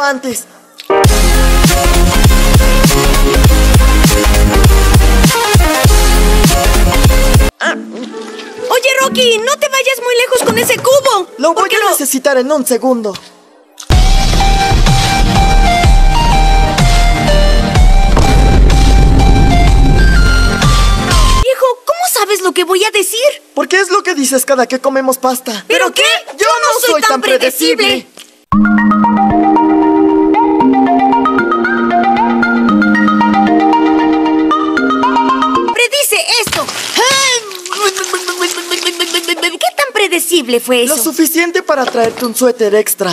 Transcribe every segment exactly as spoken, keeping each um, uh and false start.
antes. Ah. Oye, Rocky, no te vayas muy lejos con ese cubo. Lo voy a necesitar en un segundo. ¿Sabes lo que voy a decir? ¿Por qué es lo que dices cada que comemos pasta? ¿Pero qué? Yo no soy tan predecible. Predice esto. ¿Qué tan predecible fue eso? Lo suficiente para traerte un suéter extra.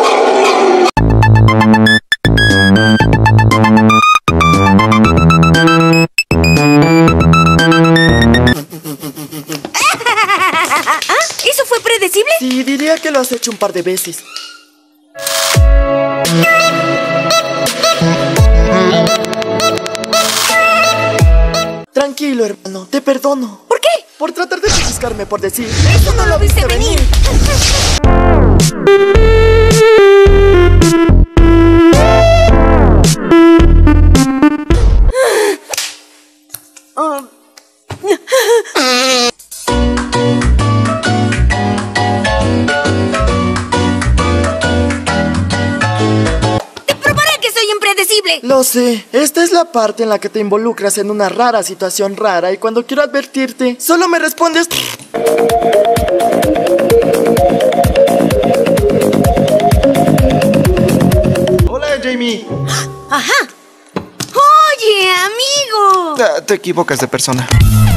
¿Eso fue predecible? Sí, diría que lo has hecho un par de veces. Tranquilo, hermano, te perdono. ¿Por qué? Por tratar de pellizcarme por decir... ¡Eso no lo viste venir! uh. Lo sé, esta es la parte en la que te involucras en una rara situación rara y cuando quiero advertirte, solo me respondes... Hola, Jamie. Ajá. Oye, amigo. Ah, te equivocas de persona.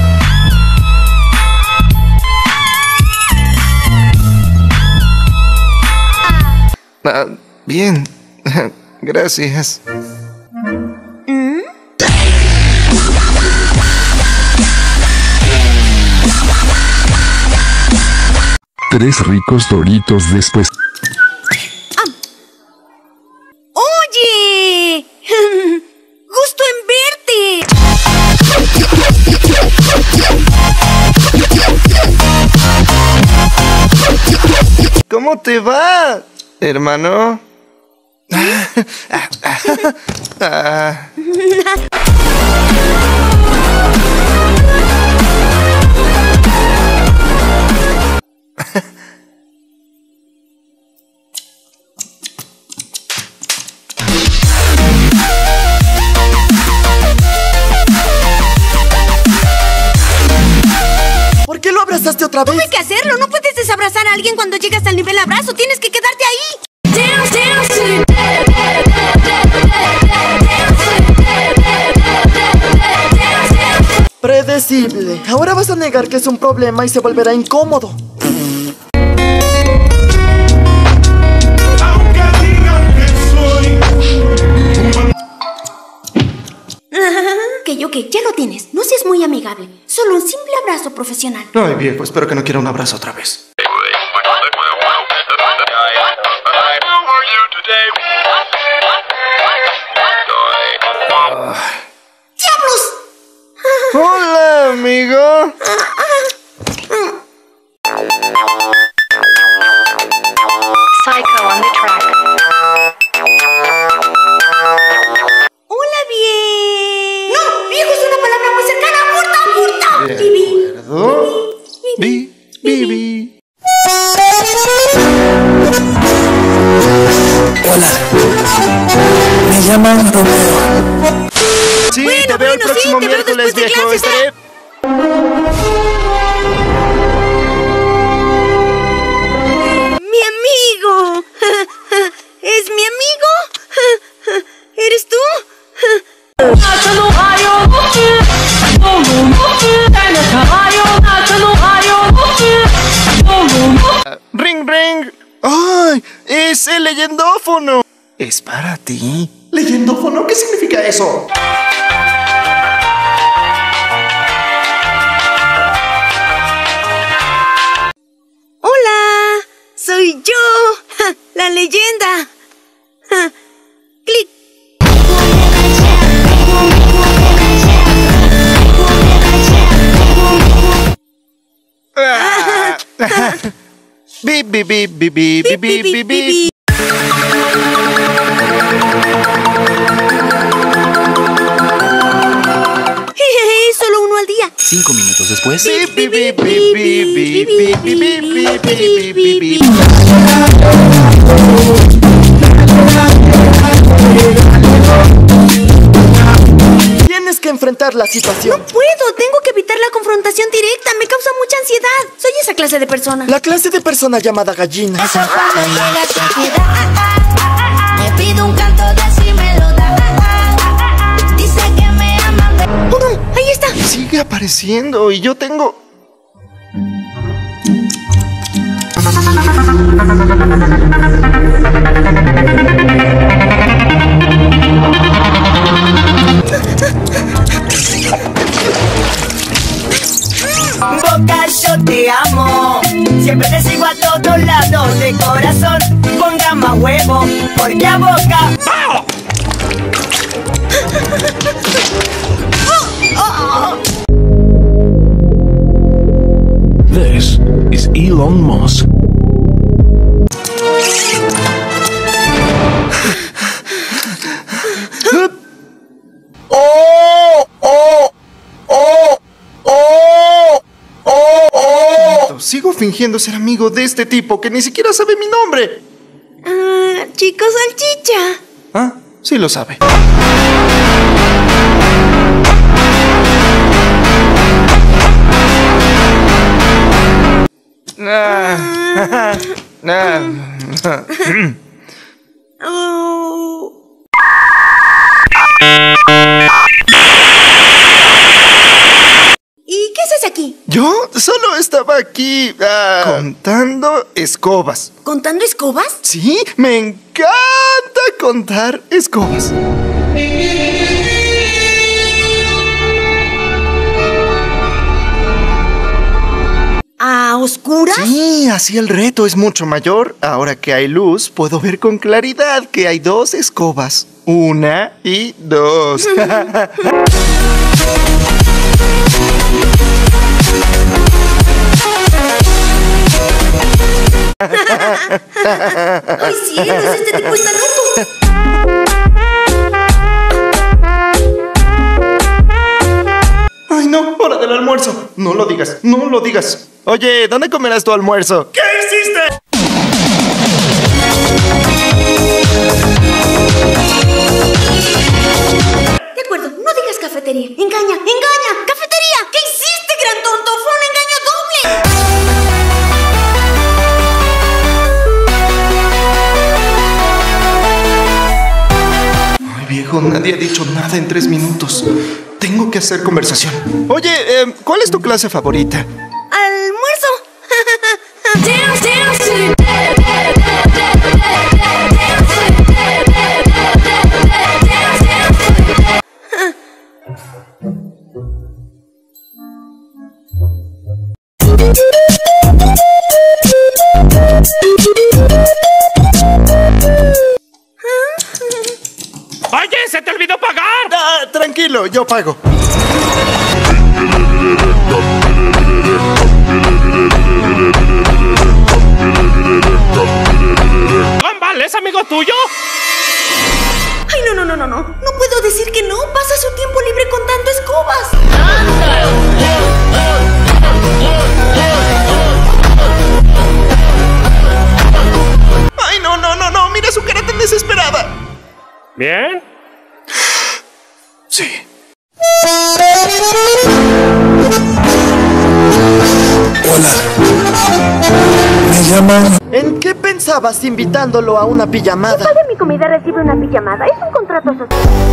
Ah, bien. Gracias. ¿Mm? Tres ricos Doritos después. Ah. ¡Oye! ¡Gusto en verte! ¿Cómo te va, hermano? Ah, ah, ah, ah. ¿Por qué lo abrazaste otra vez? Tuve que hacerlo, no puedes desabrazar a alguien cuando llegas al nivel abrazo, tienes que quedarte ahí. Predecible. Ahora vas a negar que es un problema y se volverá incómodo. Aunque digan que soy... Ok, ok, ya lo tienes. No seas muy amigable. Solo un simple abrazo profesional. Ay, viejo, espero que no quiera un abrazo otra vez. ¡Diablos! Hola, amigo. Psycho on the track. Hola, bien. No, viejo es una palabra muy cercana. ¡Furta, furta! De acuerdo. Bi, bi, bi. Hola. Me llaman Romeo. Sí, Bueno, te veo bueno, el próximo sí, te veo miércoles, después de viejo. clases, Estaré... Mi amigo. ¿Es mi amigo? ¿Eres tú? Uh, ring, ring. ¡Ay! ¡Es el leyendófono! Es para ti. ¿Leyendófono? ¿Qué significa eso? Hola, soy yo, la leyenda. Clic. Bi, bi, bi, bi, bi, bi, bi, bi, bi. Cinco minutos después. Bip, bip, bip, bip, bip, bip, bip, bip, bip, bip, bip, bip. Tienes que enfrentar la situación. No puedo, tengo que evitar la confrontación directa. Me causa mucha ansiedad. Soy esa clase de persona. La clase de persona llamada gallina. Eso cuando llega tu ansiedad. Me pido un canto de así me lo da. Dice que me ama. ¡Oh, no! ¡Ahí está! Sigue apareciendo y yo tengo... Boca, yo te amo. Siempre te sigo a todos lados de corazón. Ponga más huevo, porque a Boca. ¡Oh! Oh. This is Elon Musk. ¡Oh! ¡Oh! ¡Oh! ¡Oh! ¡Oh! ¡Oh! Sigo fingiendo ser amigo de este tipo que ni siquiera sabe mi nombre. Ah, chico salchicha. Ah, sí lo sabe. Ah, ah, Oh. ¿Y qué haces aquí? Yo solo estaba aquí ah, contando escobas. ¿Contando escobas? Sí, me encanta contar escobas. ¿A oscuras? Sí, así el reto es mucho mayor. Ahora que hay luz, puedo ver con claridad que hay dos escobas. Una y dos. ¡Ay, cielos! ¡Este tipo está loco! ¡Ay, no! ¡Hora del almuerzo! No lo digas, no lo digas. Oye, ¿dónde comerás tu almuerzo? ¿Qué hiciste? De acuerdo, no digas cafetería. ¡Engaña! ¡Engaña! ¡Cafetería! ¿Qué hiciste, gran tonto? ¡Fue un engaño doble! Ay, viejo, nadie ha dicho nada en tres minutos. Tengo que hacer conversación. Oye, eh, ¿cuál es tu clase favorita? ¡Almuerzo! ¡Oye, se te olvidó pagar! Ah, tranquilo, yo pago. ¿Gumball es amigo tuyo? ¡Ay, no, no, no, no, no! No puedo decir que no. Pasa su tiempo libre contando escobas. ¡Ay, no, no, no, no! ¡Mira su cara tan desesperada! ¿Bien? Sí. Hola. Me llaman. ¿En qué pensabas invitándolo a una pijamada? Paga mi comida, recibe una pijamada. Es un contrato social.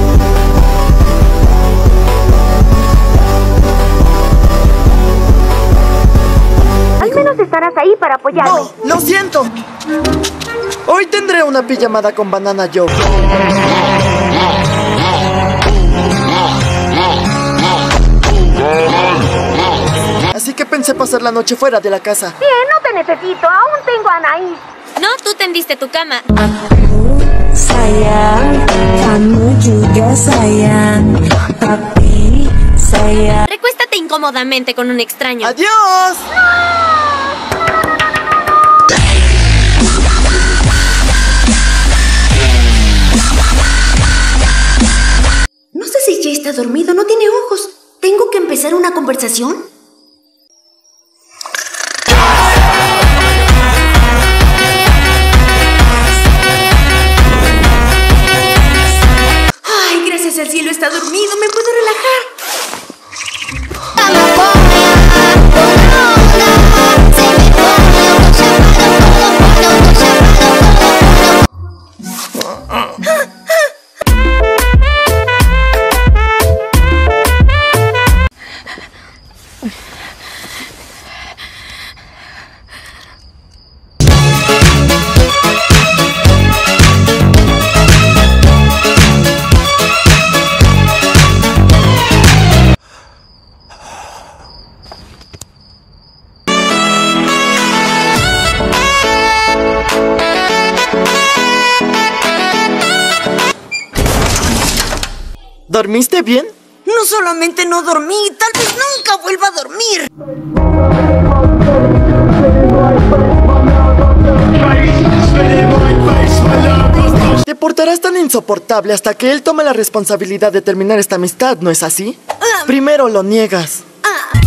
Al menos estarás ahí para apoyarme. No, lo siento. Hoy tendré una pijamada con Banana Joe. Así que pensé pasar la noche fuera de la casa. Bien, no te necesito. Aún tengo a Anaís. No, tú tendiste tu cama. Aku sayang, kamu juga sayang, tapi sayang. Recuéstate incómodamente con un extraño. ¡Adiós! No sé si Jay está dormido, no tiene ojos. ¿Tengo que empezar una conversación? Ay, gracias al cielo está dormido, me puedo relajar. ¿Dormiste bien? No solamente no dormí, tal vez nunca vuelva a dormir. Te portarás tan insoportable hasta que él tome la responsabilidad de terminar esta amistad, ¿no es así? Um, Primero lo niegas. Uh.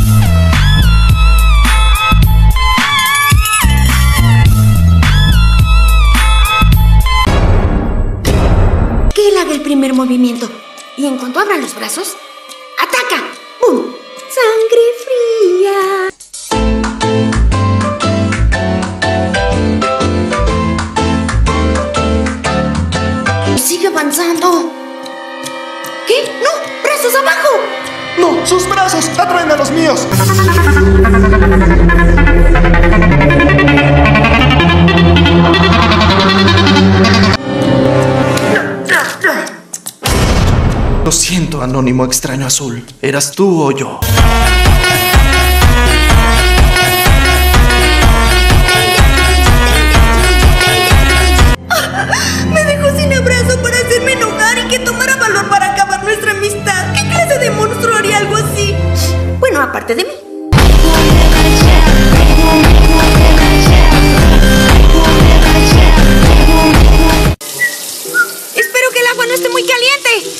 Que él haga el primer movimiento. Y en cuanto abran los brazos, ¡ataca! ¡Bum! ¡Sangre fría! ¡Sigue avanzando! ¿Qué? ¡No! ¡Brazos abajo! ¡No! ¡Sus brazos! ¡Atraen a los míos! Lo siento, anónimo extraño azul. ¿Eras tú o yo? Me dejó sin abrazo para hacerme enojar y que tomara valor para acabar nuestra amistad. ¿Qué clase de monstruo haría algo así? Bueno, aparte de mí. Espero que el agua no esté muy caliente.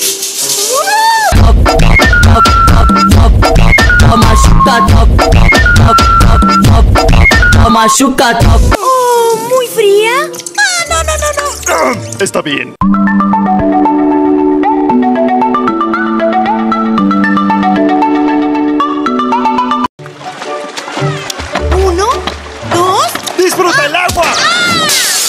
Oh, ¿muy fría? Ah, no, no, no, no. Está bien. Uno, dos. ¡Disfruta ¡Ah! el agua! ¡Ah!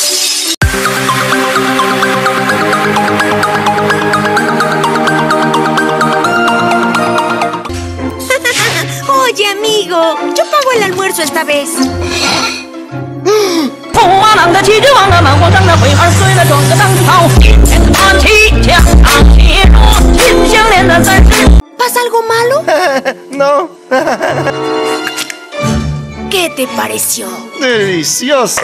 Oye, amigo, yo pago el almuerzo esta vez. ¿Pasa algo malo? No. ¿Qué te pareció? Delicioso.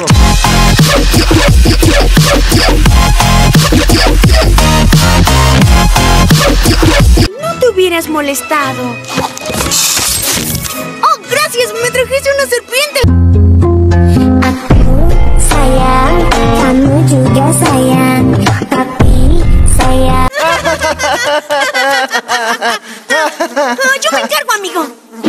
No te hubieras molestado. ¡Oh, gracias! ¡Me trajiste una serpiente! Aku sayang, kamu juga sayang, tapi sayang. Oh, yo me encargo, amigo.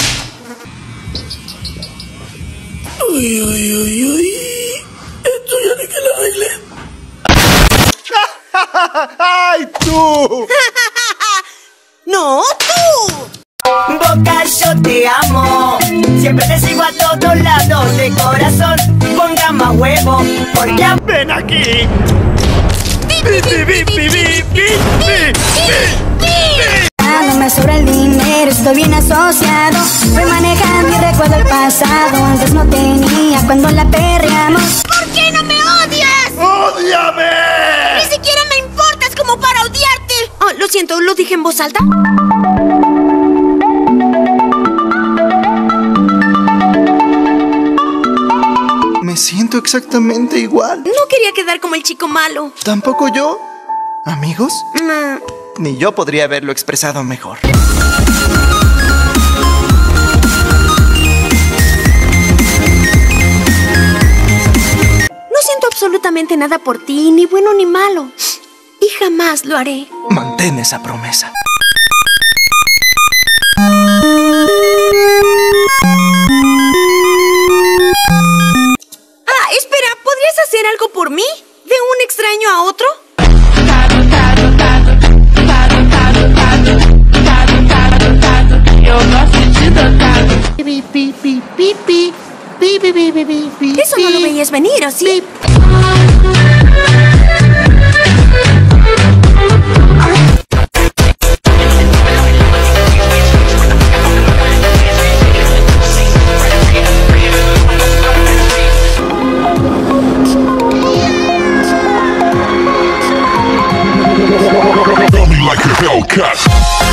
Uy, uy, uy, uy. Esto ya ni que la arregle. ¡Ay, tú! ¡No, tú! Boca, yo te amo. Siempre te sigo a todos lados de corazón. Ponga más huevo, porque a... ¡Ven aquí! ¡Bi, bi, bi, bi, bi, bi, bi! Me sobra el dinero, estoy bien asociado. Voy manejando y recuerdo el pasado. Antes no tenía cuando la perreamos. ¿Por qué no me odias? ¡Ódiame! Ni siquiera me importas como para odiarte. Oh, lo siento, ¿lo dije en voz alta? Me siento exactamente igual. No quería quedar como el chico malo. ¿Tampoco yo? ¿Amigos? Mm. Ni yo podría haberlo expresado mejor. No siento absolutamente nada por ti, ni bueno ni malo. Y jamás lo haré. Mantén esa promesa. Ah, espera, ¿podrías hacer algo por mí? ¿De un extraño a otro? Eso no lo veías venir, ¿o sí? Like a Hellcat.